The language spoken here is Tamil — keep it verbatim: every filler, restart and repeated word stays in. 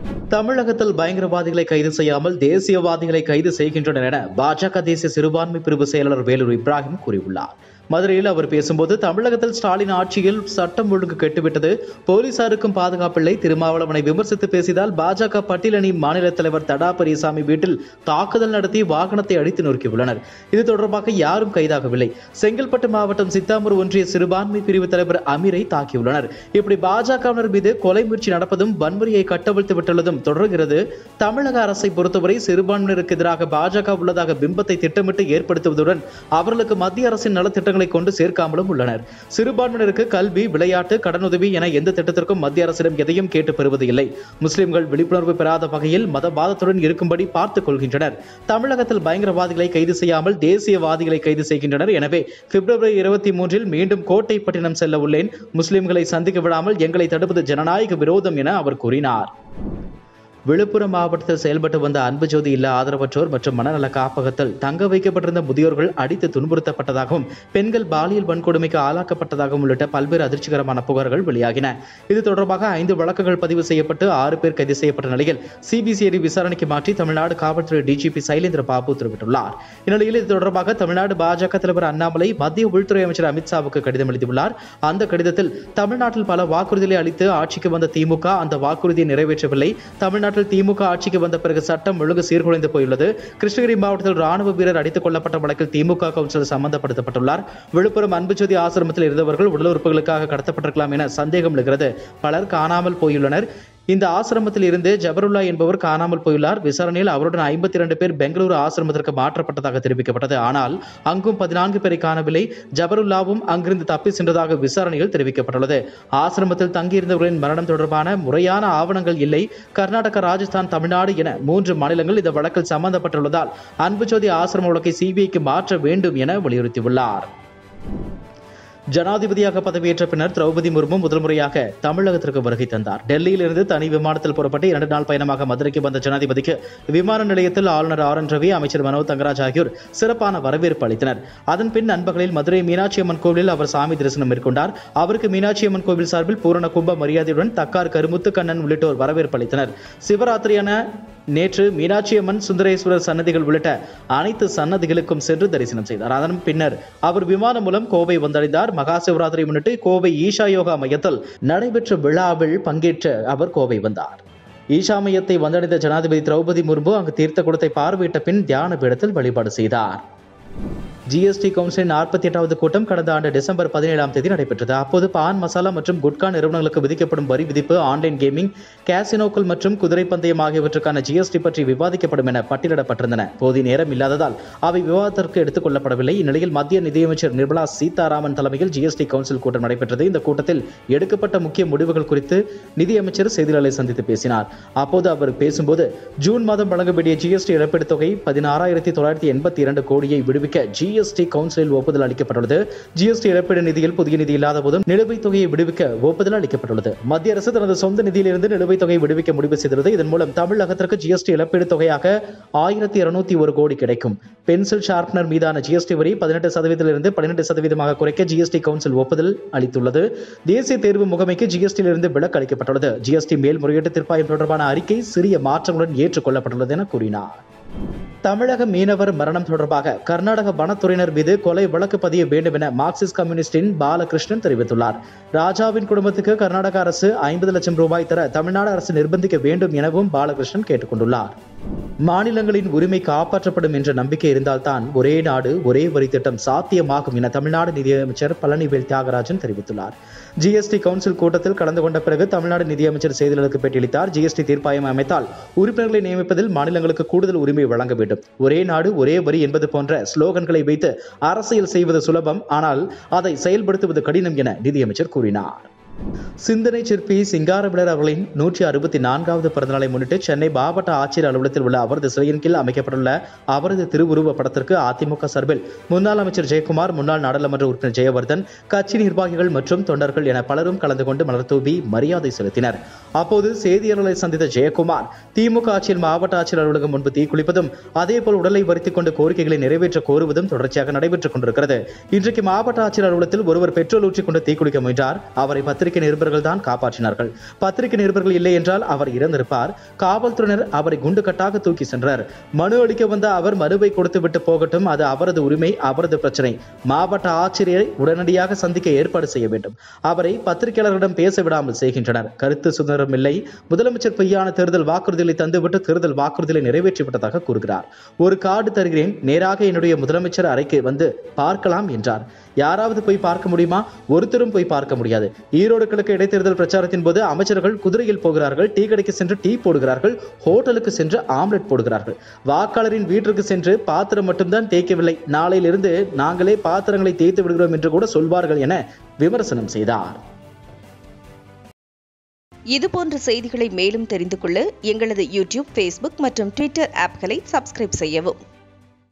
தமிழகத்தில் பயங்கரவாதிகளை கைது செய்யாமல் தேசியவாதிகளை கைது செய்கின்றனர் என பாஜக தேசிய சிறுபான்மை பிரிவு செயலாளர் வேலூர் இப்ராஹிம் கூறியுள்ளார். மதுரையில் அவர் பேசும்போது, தமிழகத்தில் ஸ்டாலின் ஆட்சியில் சட்டம் ஒழுங்கு கெட்டுவிட்டது, போலீசாருக்கும் பாதுகாப்பில்லை. திருமாவளவனை விமர்சித்து பேசியதால் பாஜக பட்டியலணி மாநில தலைவர் தடா பெரியசாமி வீட்டில் தாக்குதல் நடத்தி வாகனத்தை அடித்து நொறுக்கியுள்ளனர். இது தொடர்பாக யாரும் கைதாகவில்லை. செங்கல்பட்டு மாவட்டம் சித்தாமூர் ஒன்றிய சிறுபான்மை பிரிவு தலைவர் அமீரை தாக்கியுள்ளனர். இப்படி பாஜகவினர் மீது கொலை முயற்சி நடப்பதும் வன்முறையை கட்டவிழ்த்து விட்டுள்ளதும் தொடர்கிறது. தமிழக அரசை பொறுத்தவரை சிறுபான்மையினருக்கு எதிராக பாஜக உள்ளதாக பிம்பத்தை திட்டமிட்டு ஏற்படுத்துவதுடன் அவர்களுக்கு மத்திய அரசின் நலத்திட்டங்கள் கொண்டு சேர்க்காமலும் உள்ளனர். சிறுபான்மையினருக்கு கல்வி, விளையாட்டு, கடனுதவி என எந்த திட்டத்திற்கும் மத்திய அரசிடம் எதையும் கேட்டு பெறுவது இல்லை. முஸ்லிம்கள் விழிப்புணர்வு பெறாத வகையில் மதவாதத்துடன் இருக்கும்படி பார்த்துக் கொள்கின்றனர். தமிழகத்தில் பயங்கரவாதிகளை கைது செய்யாமல் தேசியவாதிகளை கைது செய்கின்றனர். எனவே பிப்ரவரி இருபத்தி மூன்றில் மீண்டும் கோட்டைப்பட்டினம் செல்ல உள்ளேன். முஸ்லிம்களை சந்திக்க விடாமல் எங்களை தடுப்பது ஜனநாயக விரோதம் என அவர் கூறினார். விழுப்புரம் மாவட்டத்தில் செயல்பட்டு வந்த அன்பு ஜோதி இல்ல ஆதரவற்றோர் மற்றும் மனநல காப்பகத்தில் தங்க வைக்கப்பட்டிருந்த முதியோர்கள் அடித்து துன்புறுத்தப்பட்டதாகவும் பெண்கள் பாலியல் வன்கொடுமைக்கு ஆளாக்கப்பட்டதாகவும் உள்ளிட்ட பல்வேறு அதிர்ச்சிகரமான புகார்கள் வெளியாகின. இது தொடர்பாக ஐந்து வழக்குகள் பதிவு செய்யப்பட்டு ஆறு பேர் கைது செய்யப்பட்ட நிலையில் சிபிசிஐடி விசாரணைக்கு மாற்றி தமிழ்நாடு காவல்துறை டிஜிபி சைலேந்திர பாபு தெரிவித்துள்ளார். இந்நிலையில் இது தொடர்பாக தமிழ்நாடு பாஜக தலைவர் அண்ணாமலை மத்திய உள்துறை அமைச்சர் அமித்ஷாவுக்கு கடிதம் எழுதியுள்ளார். அந்த கடிதத்தில் தமிழ்நாட்டில் பல வாக்குறுதிகளை அளித்து ஆட்சிக்கு வந்த திமுக அந்த வாக்குறுதியை நிறைவேற்றவில்லை. தமிழ்நாட்டில் திமுக ஆட்சிக்கு வந்த பிறகு சட்டம் ஒழுங்கு சீர்குலைந்து போயுள்ளது. கிருஷ்ணகிரி மாவட்டத்தில் ராணுவ வீரர் அடித்துக் கொல்லப்பட்ட வழக்கில் திமுக கவுன்சிலர் சம்பந்தப்படுத்தப்பட்டுள்ளார். விழுப்புரம் அன்புஜோதி ஆசிரமத்தில் இருந்தவர்கள் உடல் உறுப்புகளுக்காக கடத்தப்பட்டிருக்கலாம் என சந்தேகம் எழுகிறது. பலர் காணாமல் போயுள்ளனர். இந்த ஆசிரமத்தில் இருந்து ஜபருல்லா என்பவர் காணாமல் போயுள்ளார். விசாரணையில் அவருடன் ஐம்பத்தி இரண்டு பேர் பெங்களூரு ஆசிரமத்திற்கு மாற்றப்பட்டதாக தெரிவிக்கப்பட்டது. ஆனால் அங்கும் பதினான்கு பேரை காணவில்லை. ஜபருல்லாவும் அங்கிருந்து தப்பி சென்றதாக விசாரணையில் தெரிவிக்கப்பட்டுள்ளது. ஆசிரமத்தில் தங்கியிருந்தவர்களின் மரணம் தொடர்பான முறையான ஆவணங்கள் இல்லை. கர்நாடகா, ராஜஸ்தான், தமிழ்நாடு என மூன்று மாநிலங்கள் இந்த வழக்கில் சம்பந்தப்பட்டுள்ளதால் அன்புஜோதி ஆசிரம வழக்கை சிபிஐக்கு மாற்ற வேண்டும் என வலியுறுத்தியுள்ளார். ஜனாதிபதியாக பதவியேற்ற பின்னர் திரௌபதி முர்மு முதல் முறையாக தமிழகத்திற்கு வருகை தந்தார். டெல்லியில் இருந்து தனி விமானத்தில் புறப்பட்டு இரண்டு நாள் பயணமாக மதுரைக்கு வந்த ஜனாதிபதிக்கு விமான நிலையத்தில் ஆளுநர் ஆர் என் ரவி, அமைச்சர் மனோஜ் தங்கராஜ் ஆகியோர் சிறப்பான வரவேற்பு அளித்தனர். அதன் பின் நண்பகலில் மதுரை மீனாட்சி அம்மன் கோவிலில் அவர் சாமி தரிசனம் மேற்கொண்டார். அவருக்கு மீனாட்சி அம்மன் கோவில் சார்பில் பூரண கும்ப மரியாதையுடன் தக்கார் கருமுத்து கண்ணன் உள்ளிட்டோர் வரவேற்பு அளித்தனர். சிவராத்திரியான நேற்று மீனாட்சி அம்மன், சுந்தரேஸ்வரர் சன்னதிகள் உள்ளிட்ட அனைத்து சன்னதிகளுக்கும் சென்று தரிசனம் செய்தார். அதன் பின்னர் அவர் விமானம் மூலம் கோவை வந்தடைந்தார். மகா சிவராத்திரி முன்னிட்டு கோவை ஈஷா யோகா மையத்தில் நடைபெற்ற விழாவில் பங்கேற்ற அவர் கோவை வந்தார். ஈஷா மையத்தை வந்தடைந்த ஜனாதிபதி திரௌபதி முர்மு அங்கு தீர்த்த குடத்தை பார்வையிட்ட பின் தியான பீடத்தில் வழிபாடு செய்தார். ஜிஎஸ்டி கவுன்சிலின் நாற்பத்தி எட்டாவது கூட்டம் கடந்த ஆண்டு டிசம்பர் பதினேழாம் தேதி நடைபெற்றது. அப்போது பான் மசாலா மற்றும் குட்கா நிறுவனங்களுக்கு விதிக்கப்படும் வரி விதிப்பு, ஆன்லைன் கேமிங், கேசினோக்கள் மற்றும் குதிரை பந்தயம் ஆகியவற்றுக்கான ஜிஎஸ்டி பற்றி விவாதிக்கப்படும் என பட்டியலிடப்பட்டிருந்தன. போதிய நேரம் இல்லாததால் அவை விவாதத்திற்கு எடுத்துக் கொள்ளப்படவில்லை. இந்நிலையில் மத்திய நிதியமைச்சர் நிர்மலா சீதாராமன் தலைமையில் ஜிஎஸ்டி கவுன்சில் கூட்டம் நடைபெற்றது. இந்த கூட்டத்தில் எடுக்கப்பட்ட முக்கிய முடிவுகள் குறித்து நிதியமைச்சர் செய்தியாளர்களை சந்தித்து பேசினார். அப்போது அவர் பேசும்போது, ஜூன் மாதம் வழங்க வேண்டிய ஜிஎஸ்டி இழப்பீடு தொகை பதினாறாயிரத்தி தொள்ளாயிரத்தி எண்பத்தி இரண்டு கோடியை விடுவிக்க ஜிஎஸ்டி கவுன்சிலில் ஒப்புதல் அளிக்கப்பட்டுள்ளது. ஜிஎஸ்டி இழப்பீடு நிதியில் புதிய நிதி இல்லாத போதும் நிலுவைத் தொகையை விடுவிக்க ஒப்புதல் அளிக்கப்பட்டுள்ளது. மத்திய அரசு தனது சொந்த நிதியிலிருந்து நிலுவைத் தொகையை விடுவிக்க முடிவு செய்துள்ளது. இதன் மூலம் தமிழகத்திற்கு ஜிஎஸ்டி இழப்பீடு தொகையாக ஆயிரத்தி இருநூத்தி ஒரு கோடி கிடைக்கும். பென்சில் ஷார்ப்னர் மீதான ஜிஎஸ்டி வரி பதினெட்டு சதவீதத்திலிருந்து பன்னிரண்டு சதவீதமாக குறைக்க ஜிஎஸ்டி கவுன்சில் ஒப்புதல் அளித்துள்ளது. தேசிய தேர்வு முகமைக்கு ஜிஎஸ்டியிலிருந்து விலக்கு அளிக்கப்பட்டுள்ளது. ஜிஎஸ்டி மேல்முறையீட்டு தீர்ப்பாயம் தொடர்பான அறிக்கை சிறிய மாற்றங்களுடன் ஏற்றுக்கொள்ளப்பட்டுள்ளது என கூறினார். தமிழக மீனவர் மரணம் தொடர்பாக கர்நாடக வனத்துறையினர் மீது கொலை வழக்கு பதிய வேண்டும் என மார்க்சிஸ்ட் கம்யூனிஸ்டின் பாலகிருஷ்ணன் தெரிவித்துள்ளார். ராஜாவின் குடும்பத்துக்கு கர்நாடக அரசு ஐம்பது லட்சம் ரூபாய் தர தமிழ்நாடு அரசு நிர்பந்திக்க வேண்டும் எனவும் பாலகிருஷ்ணன் கேட்டுக் கொண்டுள்ளார். மாநிலங்களின் உரிமை காப்பாற்றப்படும் என்ற நம்பிக்கை இருந்தால்தான் ஒரே நாடு ஒரே வரி திட்டம் சாத்தியமாகும் என தமிழ்நாடு நிதியமைச்சர் பழனிவேல் தியாகராஜன் தெரிவித்துள்ளார். ஜிஎஸ்டி கவுன்சில் கூட்டத்தில் கலந்து கொண்ட பிறகு தமிழ்நாடு நிதியமைச்சர் செய்தியாளருக்கு பேட்டியளித்தார். ஜிஎஸ்டி தீர்ப்பாயம் அமைத்தால் உறுப்பினர்களை நியமிப்பதில் மாநிலங்களுக்கு கூடுதல் உரிமை வழங்க வேண்டும். ஒரே நாடு ஒரே வரி என்பது போன்ற ஸ்லோகன்களை வைத்து அரசியல் செய்வது சுலபம், ஆனால் அதை செயல்படுத்துவது கடினம் என நிதியமைச்சர் கூறினார். சிந்தனை சிற்பி சிங்காரவேலர் அவர்களின் நூற்றி அறுபத்தி நான்காவது பிறந்தநாளை முன்னிட்டு சென்னை மாவட்ட ஆட்சியர் அலுவலகத்தில் உள்ள அவரது சிலையின் கீழ் அமைக்கப்பட்டுள்ள அவரது திருவுருவ படத்திற்கு அதிமுக சார்பில் முன்னாள் அமைச்சர் ஜெயக்குமார், முன்னாள் நாடாளுமன்ற உறுப்பினர் ஜெயவர்தன், கட்சி நிர்வாகிகள் மற்றும் தொண்டர்கள் என பலரும் கலந்து கொண்டு மலர்தூவி மரியாதை செலுத்தினர். அப்போது செய்தியாளர்களை சந்தித்த ஜெயக்குமார், திமுக ஆட்சியில் மாவட்ட ஆட்சியர் அலுவலகம் முன்பு தீக்குளிப்பதும் அதேபோல் உடலை வருத்திக் கொண்டு கோரிக்கைகளை நிறைவேற்ற கோருவதும் தொடர்ச்சியாக நடைபெற்றுக் கொண்டிருக்கிறது. இன்றைக்கு மாவட்ட ஆட்சியர் அலுவலகத்தில் ஒருவர் பெட்ரோல் ஊற்றிக் கொண்டு தீக்குளிக்க முயன்றார். அவரை பத்திரிகை பத்திரிகை நிருபர்கள் தான் காப்பாற்றினார்கள். பத்திரிகை நிருபர்கள் இல்லை என்றால் அவர் இறந்திருப்பார். காவல்துறையினர் அவரை குண்டுகட்டாக தூக்கி சென்றார். மனு அளிக்க வந்த அவர் மனுவை கொடுத்துவிட்டு போகட்டும், அது அவரது உரிமை, அவரது பிரச்சனை. மாவட்ட ஆட்சியரை உடனடியாக சந்திக்க ஏற்பாடு செய்ய வேண்டும். அவரை பத்திரிகையாளர்களிடம் பேச விடாமல் செய்கின்றனர். கருத்து சுதந்திரம் இல்லை. முதலமைச்சர் பொய்யான தேர்தல் வாக்குறுதிகளை தந்துவிட்டு தேர்தல் வாக்குறுதிகளை நிறைவேற்றிவிட்டதாக கூறுகிறார். ஒரு கார்டு தருகிறேன், நேராக என்னுடைய முதலமைச்சர் அறைக்கு வந்து பார்க்கலாம் என்றார். யாராவது போய் பார்க்க முடியுமா? ஒருத்தரும் போய் பார்க்க முடியாது. ஈரோடு கிழக்கு இடைத்தேர்தல் பிரச்சாரத்தின் போது அமைச்சர்கள் குதிரையில் போகிறார்கள், டீ கடைக்கு சென்று டீ போடுகிறார்கள், ஹோட்டலுக்கு சென்று ஆம்லெட் போடுகிறார்கள். வாக்காளரின் வீட்டிற்கு சென்று பாத்திரம் மட்டும்தான் தேய்க்கவில்லை, நாளையிலிருந்து நாங்களே பாத்திரங்களை தேய்த்து விடுகிறோம் என்று கூட சொல்வார்கள் என விமர்சனம் செய்தார். இதுபோன்ற செய்திகளை மேலும் தெரிந்து கொள்ள எங்களது யூடியூப், ஃபேஸ்புக் மற்றும் ட்விட்டர் ஆப்களை சப்ஸ்கிரைப் செய்யவும்.